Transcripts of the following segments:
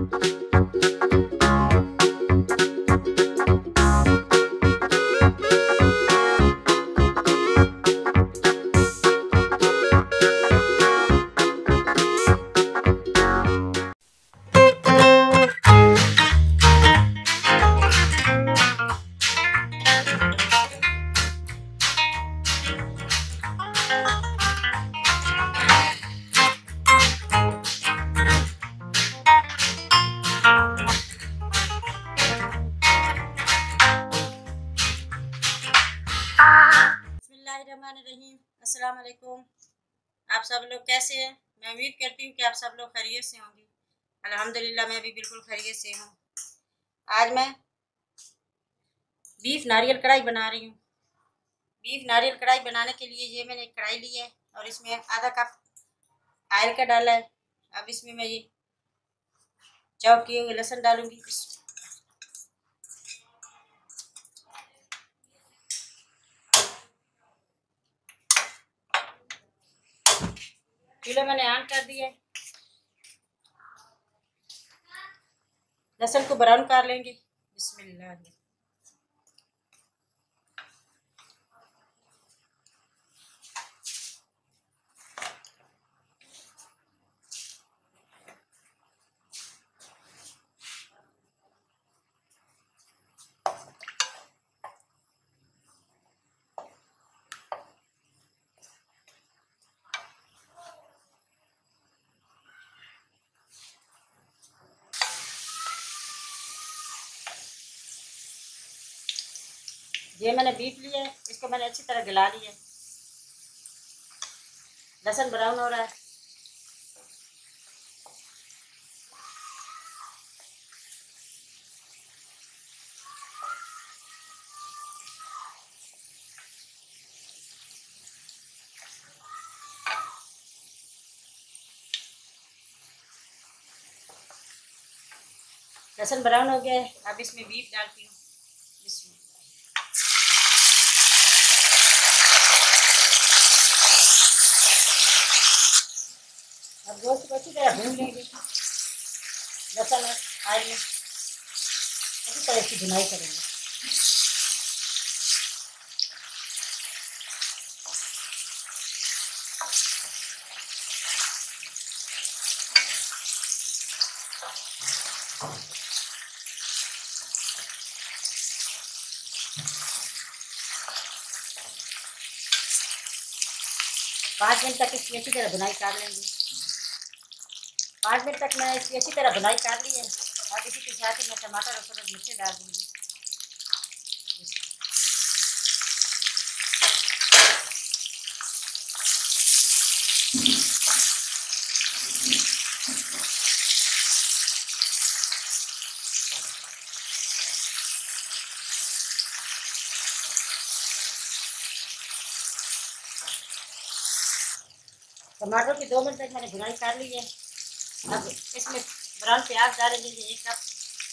बिस्मिल्लाहिर्रहमानिर्रहीम। अस्सलाम वालेकुम। आप सब लोग कैसे हैं? मैं उम्मीद करती हूँ कि आप सब लोग खैरियत से होंगे। अल्हम्दुलिल्लाह मैं भी बिल्कुल खैरियत से हूँ। आज मैं बीफ नारियल कढ़ाई बना रही हूँ। बीफ नारियल कढ़ाई बनाने के लिए ये मैंने एक कढ़ाई ली है और इसमें आधा कप ऑयल का डाला है। अब इसमें मैं ये चॉप किए हुए लहसुन डालूंगी। चूल्हा मैंने ऑन कर दिया है। लहसुन को ब्राउन कर लेंगे। बिस्मिल्लाह। ये मैंने बीफ लिया है, इसको मैंने अच्छी तरह गला लिया है। लहसुन ब्राउन हो रहा है। लहसुन ब्राउन हो गया है। अब इसमें बीफ डालती हूँ। अब गोश्त को अच्छी तरह भून लेंगे। लहसुन ऑयल में अच्छी तरह इसकी भुनाई करेंगे। 5 मिनट तक इसकी अच्छी तरह भुनाई कर लेंगे। 5 मिनट तक मैंने इसकी अच्छी तरह भुनाई कर ली है। अब इसी के साथ ही मैं टमाटर और थोड़ा मिर्ची डाल दूँगी। टमाटर की 2 मिनट तक मैंने भुनाई कर ली है। अब इसमें ब्राउन प्याज डालेंगे 1 कप।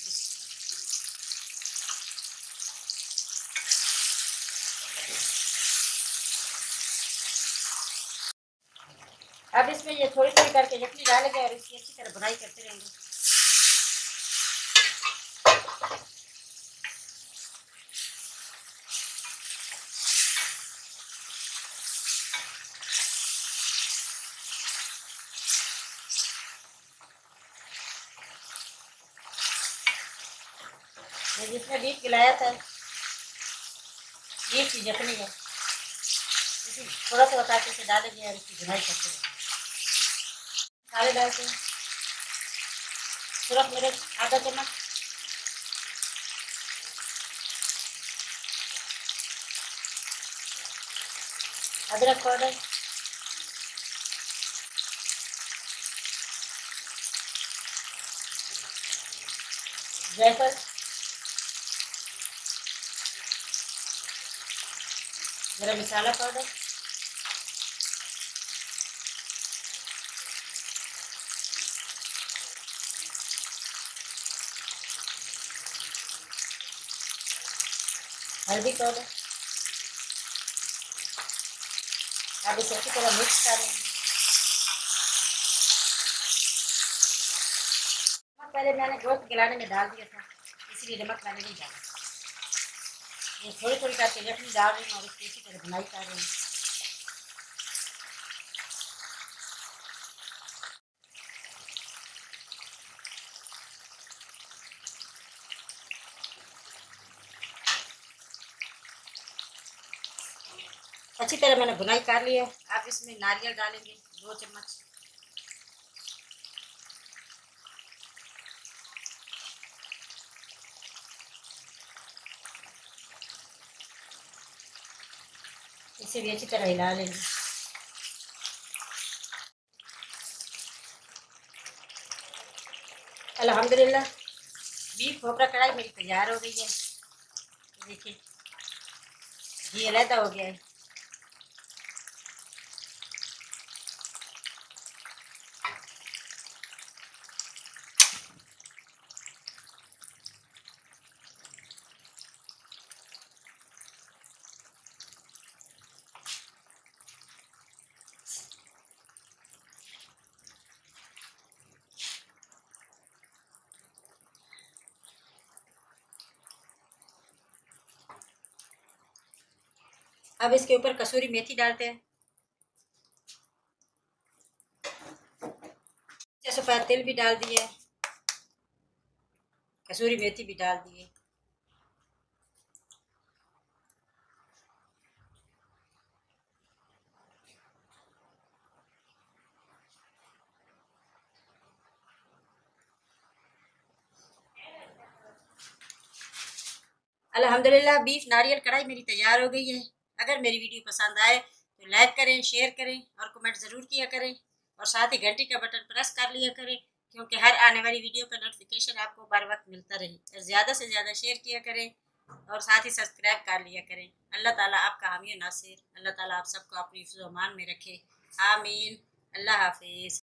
अब इसमें ये थोड़ी थोड़ी करके यखनी डालेंगे और इसकी अच्छी तरह भुनाई करते रहेंगे। जिसमें बीफ गिलाया था, बीफ की यखनी है, इसी थोड़ा सा बता के इसे डालेंगे और इसकी भुनाई करते रहेंगे। मसाले डालते हैं। सुरख मिर्च आधा चम्मच, अदरक पाउडर, जायफल, गरम मसाला पाउडर, हल्दी पाउडर। अब इसे अच्छी तरह मिक्स कर लेंगे। पहले मैंने गोश्त गलाने में डाल दिया था, इसलिए नमक मैंने नहीं डाला। ये थोड़ी थोड़ी करके यखनी डाल रही हूँ और इसकी इसी तरह बुनाई कर रही हूँ। अच्छी तरह मैंने बुनाई कर ली है। अब इसमें नारियल डालेंगे 2 चम्मच। इसे भी अच्छी तरह हिला लेंगे। अल्हम्दुलिल्लाह बीफ खोपरा कढ़ाई मेरी तैयार हो गई है। देखिए घी अलहदा हो गया है। अब इसके ऊपर कसूरी मेथी डालते हैं। सफ़ेद तिल भी डाल दिए, कसूरी मेथी भी डाल दिए। अल्हम्दुलिल्लाह बीफ नारियल कढ़ाई मेरी तैयार हो गई है। अगर मेरी वीडियो पसंद आए तो लाइक करें, शेयर करें और कमेंट ज़रूर किया करें और साथ ही घंटी का बटन प्रेस कर लिया करें, क्योंकि हर आने वाली वीडियो का नोटिफिकेशन आपको बर वक्त मिलता रहे। और ज़्यादा से ज़्यादा शेयर किया करें और साथ ही सब्सक्राइब कर लिया करें। अल्लाह ताला आपका हामी नासिर, अल्लाह ताला आप सबको अपनी हिफ्ज़-ओ-अमान में रखे। आमीन। अल्लाह हाफिज़।